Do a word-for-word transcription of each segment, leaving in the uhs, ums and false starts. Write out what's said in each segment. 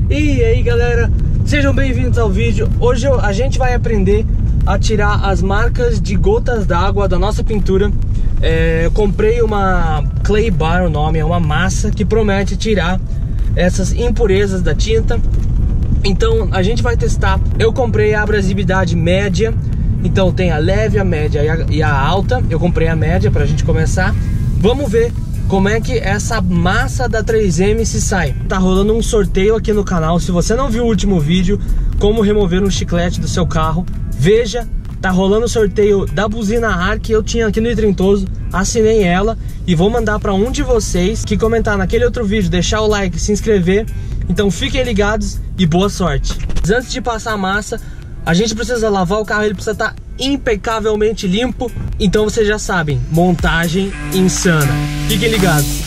E aí galera, sejam bem-vindos ao vídeo. Hoje a gente vai aprender a tirar as marcas de gotas d'água da nossa pintura. é, Eu comprei uma Clay Bar, o nome é uma massa que promete tirar essas impurezas da tinta. Então a gente vai testar. Eu comprei a abrasividade média, então tem a leve, a média e a, e a alta. Eu comprei a média pra gente começar. Vamos ver como é que essa massa da três M se sai. Tá rolando um sorteio aqui no canal. Se você não viu o último vídeo, como remover um chiclete do seu carro, veja. Tá rolando o sorteio da buzina ar que eu tinha aqui no Itrentoso. Assinei ela e vou mandar para um de vocês que comentar naquele outro vídeo, deixar o like, se inscrever. Então fiquem ligados e boa sorte. Mas antes de passar a massa, a gente precisa lavar o carro, ele precisa estar impecavelmente limpo. Então vocês já sabem, montagem insana. Fiquem ligados.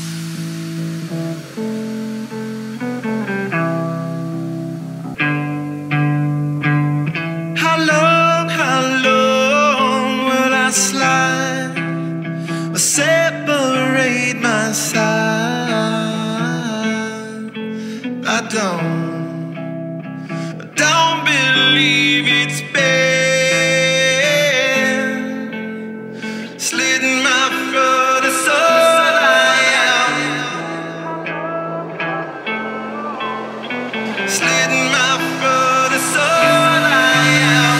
How long, how long will I slide or separate my side? I don't, I don't believe it's been slitting my throat, it's all I am. Slitting my throat, it's all I am.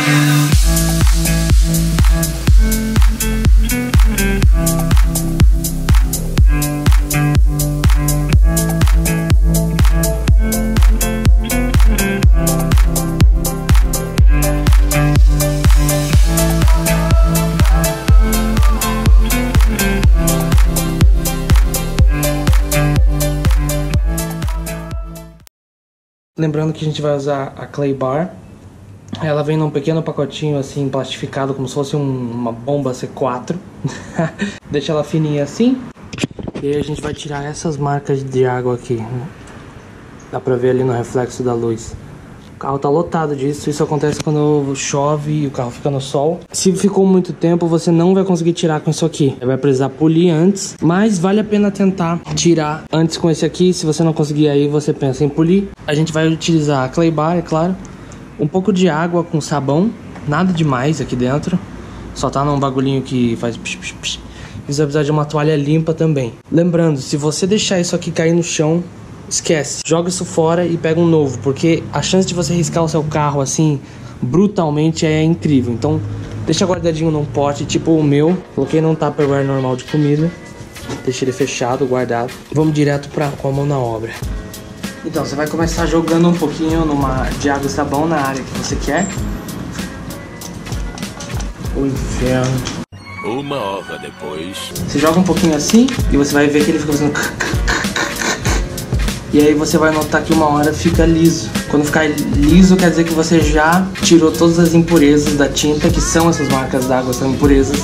Lembrando que a gente vai usar a Clay Bar. Ela vem num pequeno pacotinho assim, plastificado, como se fosse um, uma bomba C quatro. Deixa ela fininha assim. E aí a gente vai tirar essas marcas de água aqui. Dá pra ver ali no reflexo da luz. O carro tá lotado disso. Isso acontece quando chove e o carro fica no sol. Se ficou muito tempo, você não vai conseguir tirar com isso aqui. Vai precisar polir antes. Mas vale a pena tentar tirar antes com esse aqui. Se você não conseguir aí, você pensa em polir. A gente vai utilizar a Clay Bar, é claro. Um pouco de água com sabão. Nada demais aqui dentro. Só tá num bagulhinho que faz psh, psh, psh. E você vai precisar de uma toalha limpa também. Lembrando, se você deixar isso aqui cair no chão, esquece, joga isso fora e pega um novo, porque a chance de você riscar o seu carro assim brutalmente é incrível. Então deixa guardadinho num pote tipo o meu. Coloquei num tupperware normal de comida. Deixa ele fechado, guardado. Vamos direto pra, com a mão na obra. Então você vai começar jogando um pouquinho numa, de água e sabão na área que você quer. O inferno. Uma hora depois. Você joga um pouquinho assim e você vai ver que ele fica fazendo. E aí você vai notar que uma hora fica liso. Quando ficar liso quer dizer que você já tirou todas as impurezas da tinta, que são essas marcas d'água, são impurezas.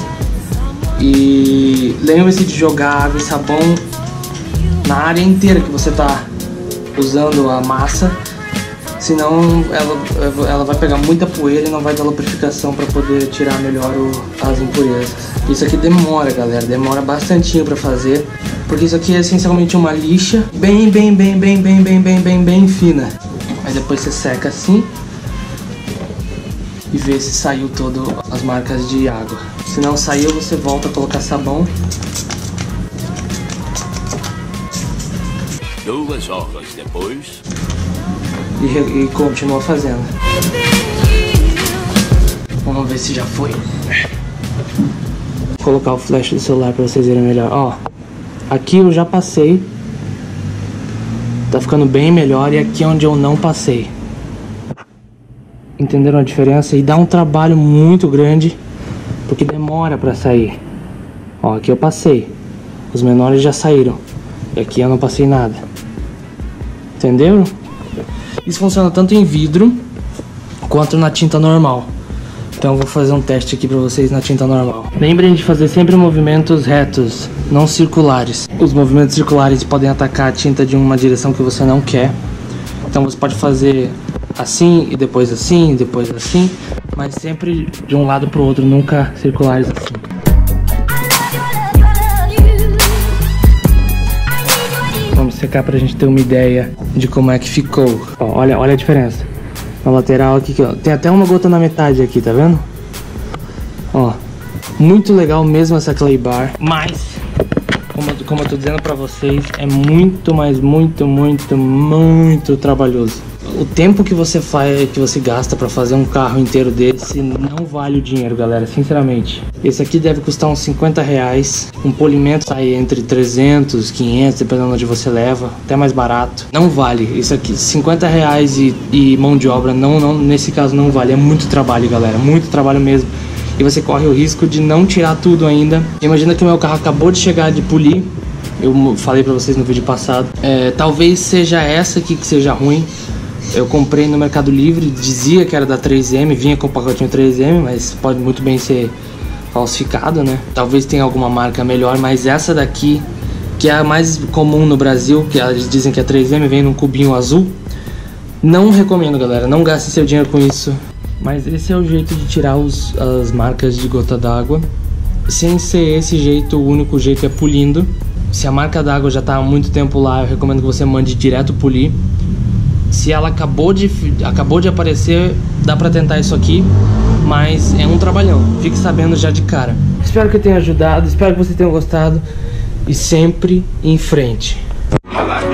E lembre-se de jogar água e sabão na área inteira que você está usando a massa. Senão ela, ela vai pegar muita poeira e não vai dar lubrificação para poder tirar melhor o, as impurezas. Isso aqui demora, galera, demora bastantinho para fazer. Porque isso aqui é essencialmente uma lixa bem, bem, bem, bem, bem, bem, bem, bem, bem fina. Aí depois você seca assim e vê se saiu todas as marcas de água. Se não saiu, você volta a colocar sabão. Duas horas depois. E, e continua fazendo. Vamos ver se já foi. Vou colocar o flash do celular para vocês verem melhor. Ó. Aqui eu já passei. Tá ficando bem melhor. E aqui é onde eu não passei. Entenderam a diferença? E dá um trabalho muito grande, porque demora pra sair. Ó, aqui eu passei. Os menores já saíram. E aqui eu não passei nada. Entenderam? Isso funciona tanto em vidro quanto na tinta normal. Então eu vou fazer um teste aqui pra vocês na tinta normal. Lembrem de fazer sempre movimentos retos, não circulares. Os movimentos circulares podem atacar a tinta de uma direção que você não quer. Então você pode fazer assim e depois assim e depois assim, mas sempre de um lado pro outro, nunca circulares assim. Vamos cá pra gente ter uma ideia de como é que ficou. Ó, olha, olha a diferença. Na lateral aqui, ó, tem até uma gota na metade aqui, tá vendo? Ó, muito legal mesmo essa clay bar, mas como, como eu tô dizendo pra vocês, é muito, mas muito, muito, muito trabalhoso. O tempo que você faz, que você gasta pra fazer um carro inteiro desse não vale o dinheiro, galera, sinceramente. Esse aqui deve custar uns cinquenta reais. Um polimento sai entre trezentos, quinhentos, dependendo de onde você leva, até mais barato. Não vale isso aqui, cinquenta reais e, e mão de obra, não, não, nesse caso não vale. É muito trabalho, galera, muito trabalho mesmo. E você corre o risco de não tirar tudo ainda. Imagina que o meu carro acabou de chegar de polir. Eu falei pra vocês no vídeo passado. É, talvez seja essa aqui que seja ruim. Eu comprei no Mercado Livre, dizia que era da três M, vinha com o pacotinho três M, mas pode muito bem ser falsificado, né? Talvez tenha alguma marca melhor, mas essa daqui, que é a mais comum no Brasil, que eles dizem que é três M, vem num cubinho azul. Não recomendo, galera, não gaste seu dinheiro com isso. Mas esse é o jeito de tirar os, as marcas de gota d'água. Sem ser esse jeito, o único jeito é polindo. Se a marca d'água já está há muito tempo lá, eu recomendo que você mande direto polir. Se ela acabou de, acabou de aparecer, dá pra tentar isso aqui, mas é um trabalhão, fique sabendo já de cara. Espero que tenha ajudado, espero que vocês tenham gostado e sempre em frente. I like